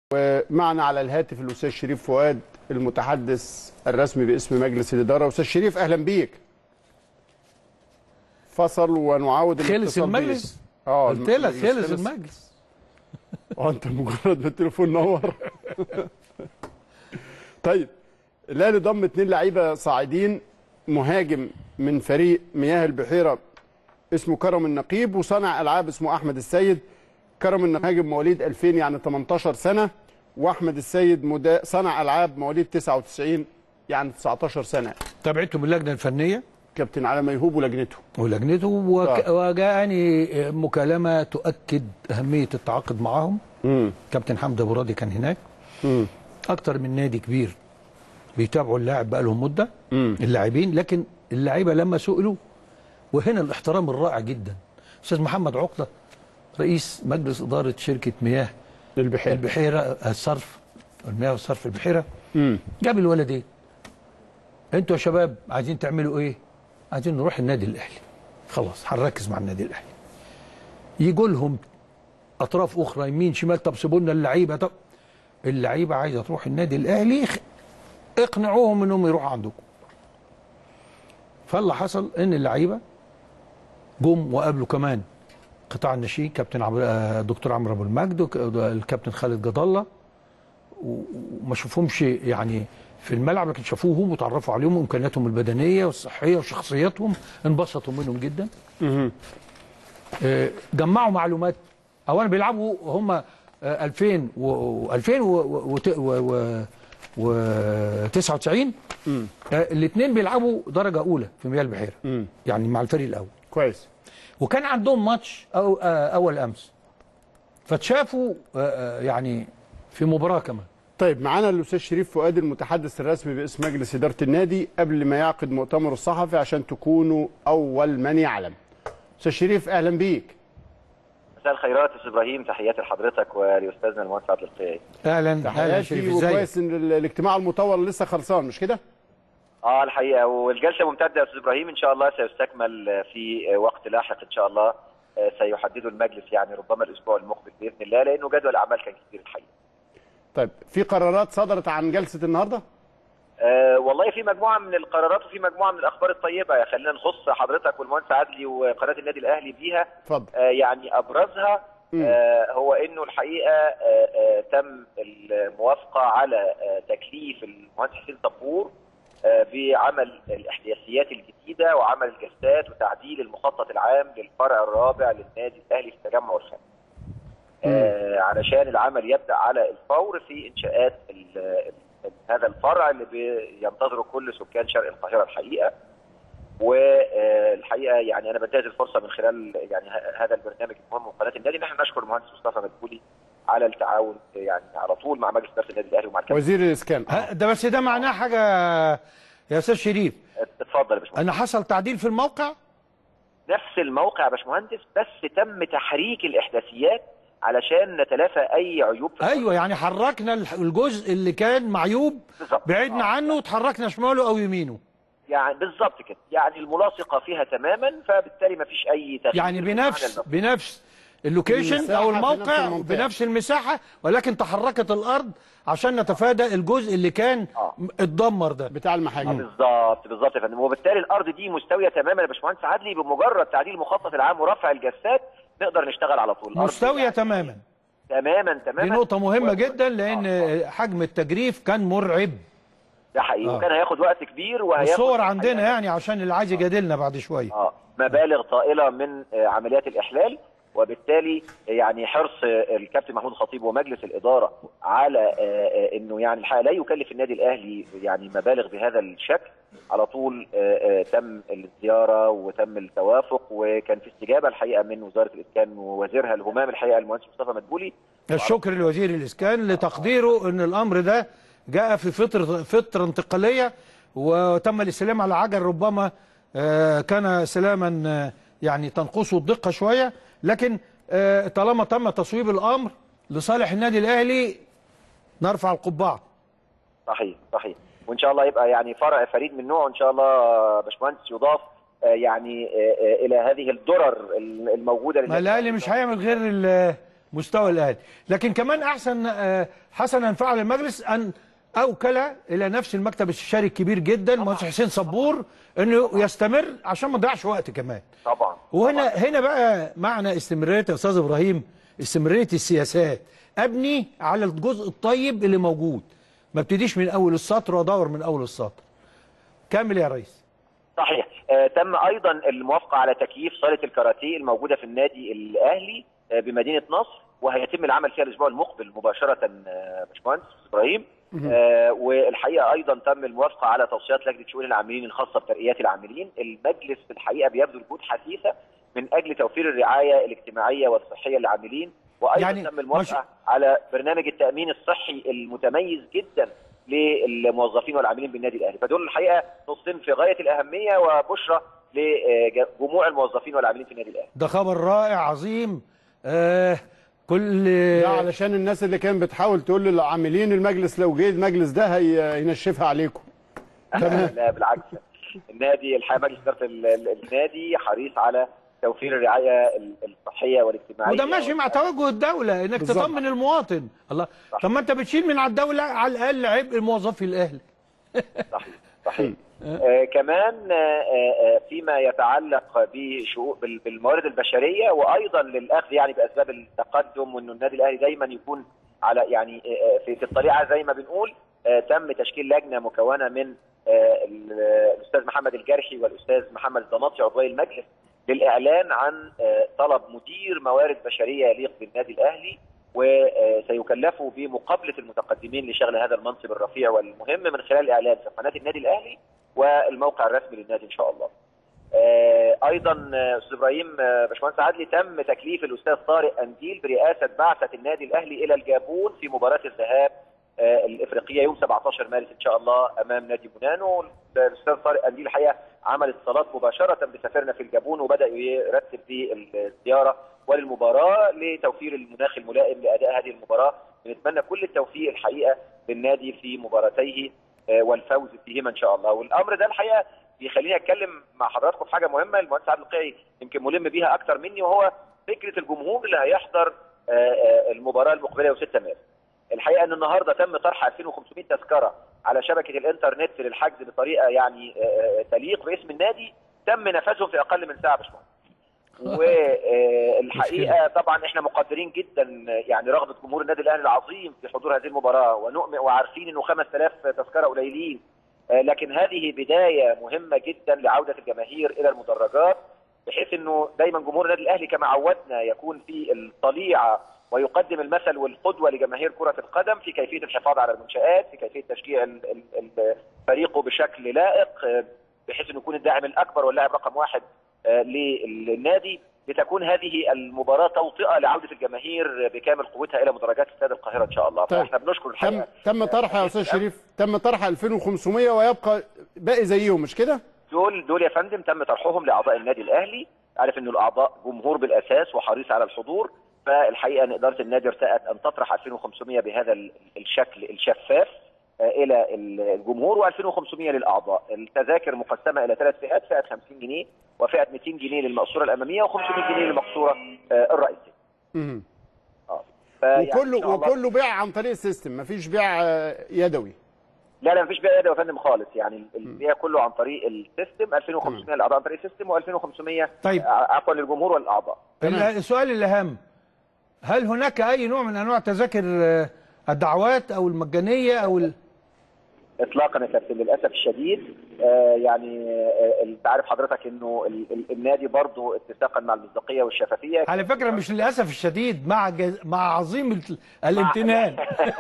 ومعنا على الهاتف الاستاذ شريف فؤاد المتحدث الرسمي باسم مجلس الاداره. استاذ شريف اهلا بيك. فصل ونعاود خلص المجلس. قلت لك خلص المجلس. انت مجرد ما التليفون نور. طيب الاهلي ضم 2 لعيبه صاعدين، مهاجم من فريق مياه البحيره اسمه كرم النقيب، وصانع العاب اسمه احمد السيد. كرم النقيب مواليد 2000 يعني 18 سنه، واحمد السيد صانع العاب مواليد 99 يعني 19 سنه. تابعته باللجنه الفنيه كابتن علي ميهوب ولجنته وجاءني مكالمه تؤكد اهميه التعاقد معهم. كابتن حمدي ابو راضي كان هناك. اكتر من نادي كبير بيتابعوا اللاعب بقى لهم مده. اللاعبين، لكن اللعيبه لما سئلوا، وهنا الاحترام الرائع جدا. استاذ محمد عقده رئيس مجلس اداره شركه مياه البحيره الصرف، المياه والصرف البحيره، جاب الولدين: انتوا يا شباب عايزين تعملوا ايه؟ عايزين نروح النادي الاهلي. خلاص هنركز مع النادي الاهلي. يجوا لهم اطراف اخرى يمين شمال، طب سيبوا لنا اللعيبه، طب اللعيبه عايزه تروح النادي الاهلي، اقنعوهم انهم يروحوا عندكم. فاللي حصل ان اللعيبه جم وقابلوا كمان قطاع الناشئين، كابتن دكتور عمرو ابو المجد، الكابتن خالد جد الله، وما شافوهمش يعني في الملعب، لكن شافوهم وتعرفوا عليهم وامكانياتهم البدنيه والصحيه وشخصياتهم، انبسطوا منهم جدا. جمعوا معلومات. اولا بيلعبوا هم 2000 و99. الاثنين بيلعبوا درجه اولى في مياه البحيره، يعني مع الفريق الاول. كويس. وكان عندهم ماتش اول امس، فتشافوا يعني في مباراه كمان. طيب معانا الاستاذ شريف فؤاد المتحدث الرسمي باسم مجلس اداره النادي قبل ما يعقد مؤتمر الصحفي عشان تكونوا اول من يعلم. استاذ شريف اهلا بيك. مساء الخيرات استاذ ابراهيم، تحياتي لحضرتك ولاستاذنا المهندس عبد القيعي. اهلا شريف، ازيك؟ وكويس ان الاجتماع المطول لسه خلصان مش كده؟ الحقيقه والجلسه ممتده يا استاذ ابراهيم، ان شاء الله سيستكمل في وقت لاحق ان شاء الله. سيحدده المجلس يعني ربما الاسبوع المقبل باذن الله، لانه جدول الاعمال كان كتير الحقيقه. طيب في قرارات صدرت عن جلسه النهارده؟ والله في مجموعه من القرارات وفي مجموعه من الاخبار الطيبه، خلينا نخص حضرتك والمهندس عدلي وقناه النادي الاهلي بيها. اتفضل. يعني ابرزها هو انه الحقيقه تم الموافقه على تكليف المهندس حسين طبور بعمل الاحداثيات الجديده وعمل الجلسات وتعديل المخطط العام للفرع الرابع للنادي الاهلي في التجمع الخامس. علشان العمل يبدا على الفور في انشاءات هذا الفرع اللي بينتظره كل سكان شرق القاهره الحقيقه. والحقيقه يعني انا بنتهز الفرصه من خلال يعني هذا البرنامج المهم وقناه النادي ان احنا نشكر المهندس مصطفى مدبولي على التعاون يعني على طول مع مجلس اداره النادي الاهلي ومع وزير الاسكان. ده بس ده معناه حاجه يا استاذ شريف. اتفضل يا باشمهندس. انا حصل تعديل في الموقع؟ نفس الموقع يا باشمهندس، بس تم تحريك الاحداثيات علشان نتلافى اي عيوب في ايوه، يعني حركنا الجزء اللي كان معيوب، بعدنا عنه وتحركنا شماله او يمينه. يعني بالظبط كده، يعني الملاصقه فيها تماما، فبالتالي ما فيش اي تغيير. يعني بنفس اللوكيشن او الموقع بنفس المساحه، ولكن تحركت الارض عشان نتفادى الجزء اللي كان اتدمر ده بتاع المحاجم. بالظبط يا فندم. وبالتالي الارض دي مستويه تماما يا باشمهندس عدلي، بمجرد تعديل المخطط العام ورفع الجسات نقدر نشتغل على طول. مستويه يعني تماما. دي نقطه مهمه جدا، لان حجم التجريف كان مرعب. ده حقيقي. وكان هياخد وقت كبير والصور عندنا يعني عشان اللي عايز يجادلنا بعد شويه. مبالغ طائله من عمليات الاحلال، وبالتالي يعني حرص الكابتن محمود الخطيب ومجلس الاداره على انه يعني الحقيقه لا يكلف النادي الاهلي يعني مبالغ بهذا الشكل. على طول تم الزياره وتم التوافق، وكان في استجابه الحقيقه من وزاره الاسكان ووزيرها الهمام الحقيقه المهندس مصطفى مدبولي. الشكر لوزير الاسكان لتقديره ان الامر ده جاء في فتره انتقاليه، وتم الاستلام على عجل ربما كان سلاما يعني تنقصه الدقه شويه، لكن طالما تم تصويب الامر لصالح النادي الاهلي نرفع القبعه. صحيح. وان شاء الله يبقى يعني فرع فريد من نوعه ان شاء الله باشمهندس، يضاف يعني الى هذه الدرر الموجوده. ما الاهلي مش هيعمل غير مستوى الاهلي. لكن كمان احسن حسنا فعل المجلس ان اوكل الى نفس المكتب الاستشاري الكبير جدا مهندس حسين صبور انه يستمر عشان ما نضيعش وقت كمان. طبعا. هنا بقى معنى استمراريه يا استاذ ابراهيم، استمراريه السياسات. ابني على الجزء الطيب اللي موجود، ما ابتديش من اول السطر وادور من اول السطر. كمل يا ريس. صحيح. تم ايضا الموافقه على تكييف صاله الكاراتيه الموجوده في النادي الاهلي بمدينه نصر، وهيتم العمل فيها الاسبوع المقبل مباشره باشمهندس ابراهيم. والحقيقه ايضا تم الموافقه على توصيات لجنه شؤون العاملين الخاصه بترقيات العاملين. المجلس في الحقيقه بيبذل جهود حثيثه من اجل توفير الرعايه الاجتماعيه والصحيه للعاملين، وايضا يعني تم الموافقه على برنامج التامين الصحي المتميز جدا للموظفين والعاملين بالنادي الاهلي. فدول الحقيقه نصين في غايه الاهميه وبشرى لجموع الموظفين والعاملين في النادي الاهلي. ده خبر رائع عظيم. كل ده علشان الناس اللي كانت بتحاول تقول للعاملين المجلس لو جه المجلس ده هينشفها عليكم. لا بالعكس، النادي الحقيقه مجلس اداره النادي حريص على توفير الرعايه الصحيه والاجتماعيه، وده ماشي مع توجه الدوله انك تطمن المواطن. الله، طب ما انت بتشيل من على الدوله على الاقل عبء الموظف الاهلي. صحيح صحيح. كمان فيما يتعلق بالموارد البشريه وايضا للاخذ يعني باسباب التقدم، وانه النادي الاهلي دايما يكون على يعني في الطليعه زي ما بنقول. تم تشكيل لجنه مكونه من الاستاذ محمد الجرحي والاستاذ محمد الضماطي عضوي المجلس للاعلان عن طلب مدير موارد بشريه يليق بالنادي الاهلي، وسيكلفوا بمقابله المتقدمين لشغل هذا المنصب الرفيع والمهم من خلال الاعلان في قناه النادي الاهلي والموقع الرسمي للنادي ان شاء الله. ايضا استاذ ابراهيم باشمهندس عدلي، تم تكليف الاستاذ طارق انديل برئاسه بعثه النادي الاهلي الى الجابون في مباراه الذهاب الافريقيه يوم 17 مارس ان شاء الله امام نادي بونانو. الاستاذ طارق انديل الحقيقه عمل اتصالات مباشره بسفيرنا في الجابون وبدا يرتب للزياره وللمباراه لتوفير المناخ الملائم لاداء هذه المباراه. بنتمنى كل التوفيق الحقيقه للنادي في مباراتيه والفوز فيهما ان شاء الله. والامر ده الحقيقه بيخليني اتكلم مع حضراتكم في حاجه مهمه المهندس عادل القيعي يمكن ملم بيها اكتر مني، وهو فكره الجمهور اللي هيحضر المباراه المقبله يوم 6 مارس. الحقيقه ان النهارده تم طرح 2500 تذكره على شبكه الانترنت للحجز بطريقه يعني تليق باسم النادي، تم نفاذهم في اقل من ساعه باشمهندس. والحقيقه طبعا احنا مقدرين جدا يعني رغبه جمهور النادي الاهلي العظيم في حضور هذه المباراه، ونؤمن وعارفين انه 5000 تذكره قليلين، لكن هذه بدايه مهمه جدا لعوده الجماهير الى المدرجات، بحيث انه دايما جمهور النادي الاهلي كما عودنا يكون في الطليعه ويقدم المثل والقدوه لجماهير كره القدم في كيفيه الحفاظ على المنشآت، في كيفيه تشجيع فريقه بشكل لائق، بحيث انه يكون الداعم الاكبر واللاعب رقم واحد للنادي، لتكون هذه المباراه توطئه لعوده الجماهير بكامل قوتها الى مدرجات استاد القاهره ان شاء الله. طيب. فاحنا بنشكر الحقيقه. تم طرح يا استاذ شريف، تم طرح 2500 ويبقى باقي زيهم مش كده؟ دول يا فندم تم طرحهم لاعضاء النادي الاهلي، عارف انه الاعضاء جمهور بالاساس وحريص على الحضور، فالحقيقه ان اداره النادي ارتأت ان تطرح 2500 بهذا الشكل الشفاف الى الجمهور و2500 للاعضاء. التذاكر مقسمه الى 3 فئات، فئه 50 جنيه وفئه 200 جنيه للمقصوره الاماميه و500 جنيه للمقصوره الرئيسيه. وكله بيع عن طريق السيستم، مفيش بيع يدوي. لا مفيش بيع يدوي يا فندم خالص، يعني البيع كله عن طريق السيستم. 2500 للاعضاء عن طريق السيستم و2500 طيب عفوا للجمهور والاعضاء. السؤال الاهم، هل هناك اي نوع من انواع تذاكر الدعوات او المجانيه او اطلاقا يا كابتن للاسف الشديد. يعني انت عارف حضرتك انه النادي برضه اتساقا مع المصداقيه والشفافيه. على فكره مش للاسف الشديد، مع عظيم الامتنان.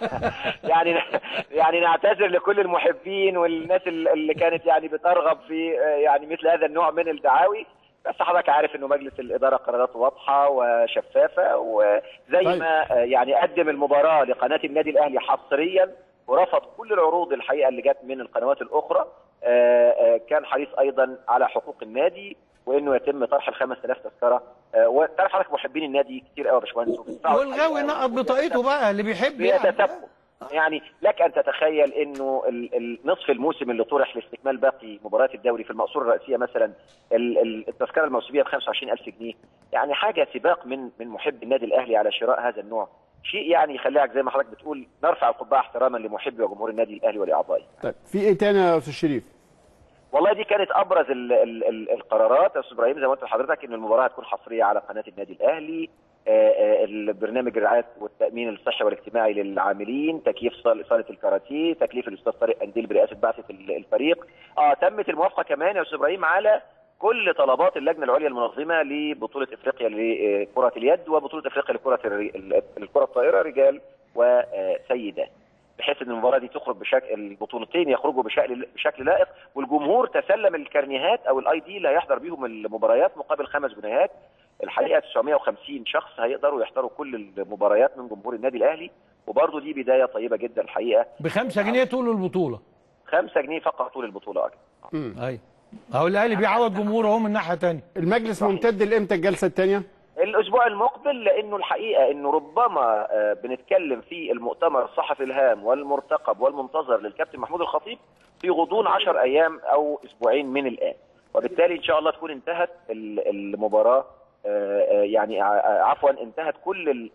يعني نعتذر لكل المحبين والناس اللي كانت يعني بترغب في يعني مثل هذا النوع من الدعاوي، بس حضرتك عارف انه مجلس الاداره قراراته واضحه وشفافه، وزي ما يعني قدم المباراه لقناه النادي الاهلي حصريا ورفض كل العروض الحقيقه اللي جت من القنوات الاخرى، كان حريص ايضا على حقوق النادي وانه يتم طرح 5000 تذكره. وتعرف حضرتك محبين النادي كتير قوي يا باشمهندس، والغاوي نقض بطاقته بقى اللي بيحب بيتسابقوا يعني لك ان تتخيل انه نصف الموسم اللي طرح لاستكمال باقي مباريات الدوري في المقصوره الرئيسيه مثلا التذكره الموسميه ب 25,000 جنيه، يعني حاجه سباق من محب النادي الاهلي على شراء هذا النوع، شيء يعني يخليك زي ما حضرتك بتقول نرفع القبعه احتراما لمحبي وجمهور النادي الاهلي ولاعضائه. طيب في ايه تاني يا استاذ شريف؟ والله دي كانت ابرز القرارات يا استاذ ابراهيم، زي ما قلت لحضرتك ان المباراه هتكون حصريه على قناه النادي الاهلي، البرنامج الرعايه والتامين الصحي والاجتماعي للعاملين، تكييف صاله الكاراتيه، تكليف الاستاذ طارق قنديل برئاسه بعثه الفريق. تمت الموافقه كمان يا استاذ ابراهيم على كل طلبات اللجنه العليا المنظمه لبطوله افريقيا لكره اليد وبطوله افريقيا لكره الكره الطائره رجال وسيدات، بحيث ان المباراه دي تخرج بشكل، البطولتين يخرجوا بشكل لائق، والجمهور تسلم الكارنيهات او الاي دي اللي هيحضر بيهم المباريات مقابل 5 جنيهات. الحقيقه 950 شخص هيقدروا يحضروا كل المباريات من جمهور النادي الاهلي، وبرضه دي بدايه طيبه جدا الحقيقه. ب5 جنيه طول البطوله، 5 جنيه فقط طول البطوله. ايوه اهو الاهلي بيعوض جمهوره اهو من ناحيه ثانيه. المجلس ممتد لامتى الجلسه الثانيه؟ الاسبوع المقبل، لانه الحقيقه انه ربما بنتكلم في المؤتمر الصحفي الهام والمرتقب والمنتظر للكابتن محمود الخطيب في غضون 10 ايام او اسبوعين من الان، وبالتالي ان شاء الله تكون انتهت المباراه، يعني عفوا انتهت كل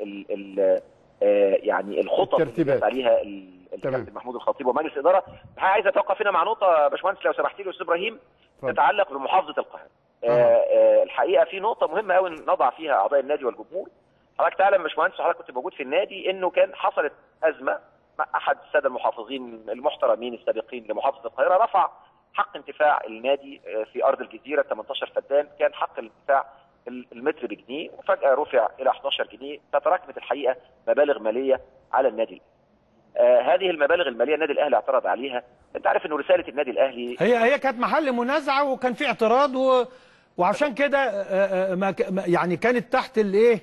يعني الخطط اللي عليها الكابتن محمود الخطيب ومجلس الاداره. عايز اتوقف هنا مع نقطه يا باشمهندس لو سمحت لي يا استاذ ابراهيم، تتعلق بمحافظه القاهره. الحقيقه في نقطه مهمه قوي نضع فيها اعضاء النادي والجمهور. حضرتك تعلم يا باشمهندس، حضرتك كنت موجود في النادي، انه كان حصلت ازمه مع احد الساده المحافظين المحترمين السابقين لمحافظه القاهره، رفع حق انتفاع النادي في ارض الجزيره 18 فدان، كان حق الانتفاع المتر بجنيه، وفجاه رفع الى 11 جنيه، فتراكمت الحقيقه مبالغ ماليه على النادي. هذه المبالغ الماليه النادي الاهلي اعترض عليها. انت عارف انه رساله النادي الاهلي هي كانت محل منازعه وكان في اعتراض وعشان كده يعني كانت تحت الايه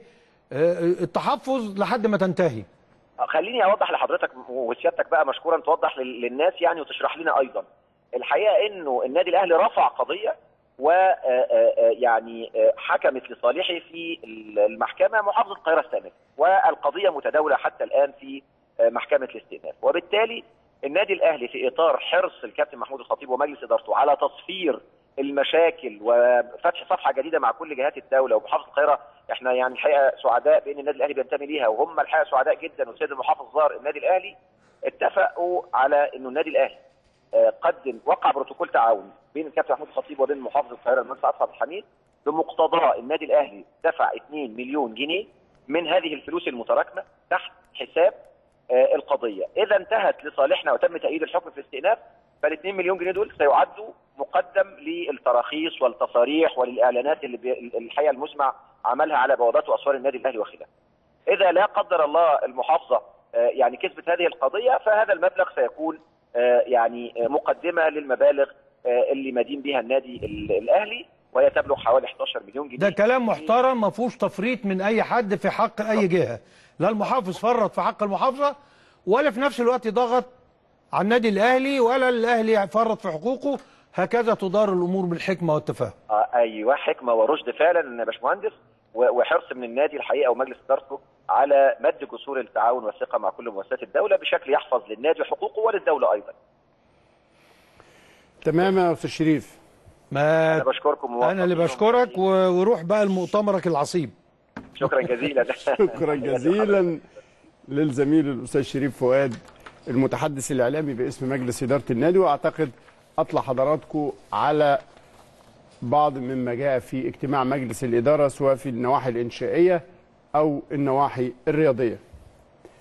التحفظ لحد ما تنتهي. خليني اوضح لحضرتك وسيادتك بقى مشكورا توضح للناس يعني وتشرح لنا ايضا. الحقيقه انه النادي الاهلي رفع قضيه ويعني حكمت لصالحه في المحكمه محافظه القاهره استئناف، والقضيه متداوله حتى الان في محكمه الاستئناف، وبالتالي النادي الاهلي في اطار حرص الكابتن محمود الخطيب ومجلس ادارته على تصفير المشاكل وفتح صفحه جديده مع كل جهات الدوله ومحافظه القاهره. احنا يعني الحقيقه سعداء بان النادي الاهلي بينتمي ليها، وهم الحقيقه سعداء جدا، والسيد المحافظ زار النادي الاهلي، اتفقوا على انه النادي الاهلي وقع بروتوكول تعاون بين الكابتن محمود الخطيب وبين محافظ القاهره المهندس عبد الحميد، بمقتضاه النادي الاهلي دفع 2 مليون جنيه من هذه الفلوس المتراكمه تحت حساب القضيه. اذا انتهت لصالحنا وتم تأييد الحكم في الاستئناف، فال 2 مليون جنيه دول سيعدوا مقدم للتراخيص والتصاريح وللاعلانات اللي الحقيقه المسمع عملها على بوابات واسوار النادي الاهلي وخلافه. اذا لا قدر الله المحافظه يعني كسبت هذه القضيه، فهذا المبلغ سيكون يعني مقدمه للمبالغ اللي مدين بها النادي الاهلي، وهي تبلغ حوالي 11 مليون جنيه. ده كلام محترم، ما فيهوش تفريط من اي حد في حق اي جهه، لا المحافظ فرط في حق المحافظه ولا في نفس الوقت ضغط على النادي الاهلي ولا الاهلي فرط في حقوقه. هكذا تدار الامور بالحكمه والتفاهم. ايوه، حكمه ورشد فعلا يا باشمهندس، وحرص من النادي الحقيقه ومجلس ادارته على مد جسور التعاون والثقه مع كل مؤسسات الدوله بشكل يحفظ للنادي حقوقه وللدوله ايضا. تمام يا استاذ شريف. انا بشكركم. انا اللي بشكرك، وروح بقى لمؤتمرك العصيب. شكرا جزيلا. شكرا جزيلا للزميل الاستاذ شريف فؤاد المتحدث الاعلامي باسم مجلس اداره النادي. واعتقد اطلع حضراتكم على بعض مما جاء في اجتماع مجلس الاداره سواء في النواحي الانشائيه او النواحي الرياضيه.